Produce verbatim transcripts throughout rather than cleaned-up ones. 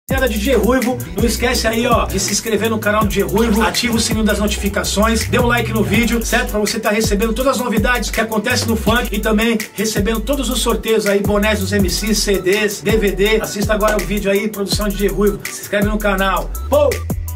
D J Ruivo, não esquece aí, ó, de se inscrever no canal do D J Ruivo, ativa o sininho das notificações, dê um like no vídeo, certo? Pra você estar recebendo todas as novidades que acontecem no funk e também recebendo todos os sorteios aí, bonés dos M Cs, C Ds, D V D. Assista agora o vídeo aí, produção D J Ruivo, se inscreve no canal. Pô!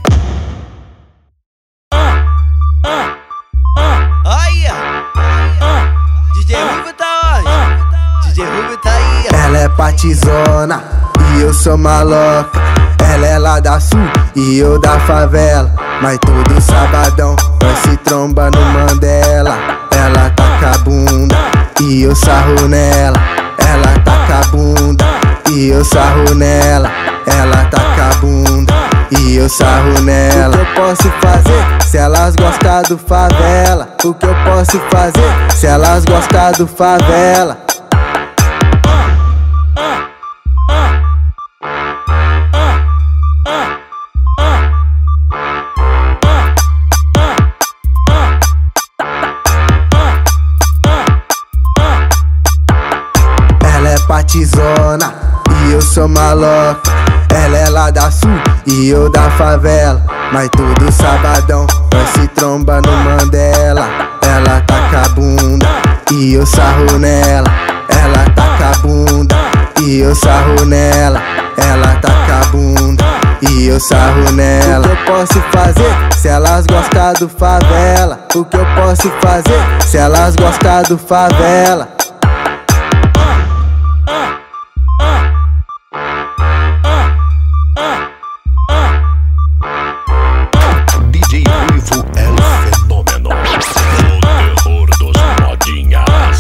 D J Ruivo tá onde? D J Ruivo tá aí. Ela é patizona e eu sou maloca. Ela é lá da sul e eu da favela. Mas todo sabadão nós se tromba no Mandela. Ela taca a bunda e eu sarro nela. Ela taca a bunda e eu sarro nela. Ela taca a bunda e eu sarro nela. O que eu posso fazer se elas gostam do favela? O que eu posso fazer se elas gostam do favela? Ela é patizona e eu sou maloca. Ela é lá da sul e eu da favela. Mas todo sabadão nós se tromba no Mandela. Ela taca a bunda e eu sarro nela. Ela taca a bunda e eu sarro nela. Ela taca a bunda e eu sarro nela. O que eu posso fazer se elas gostam do favela? O que eu posso fazer se elas gostam do favela? D J Ruivo é o fenômeno, o terror dos modinhas.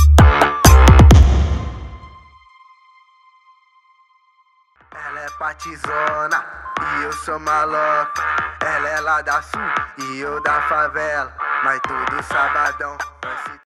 Ela é patizona e eu sou maloca. Ela é lá da sul e eu da favela. Mas todo sabadão nós se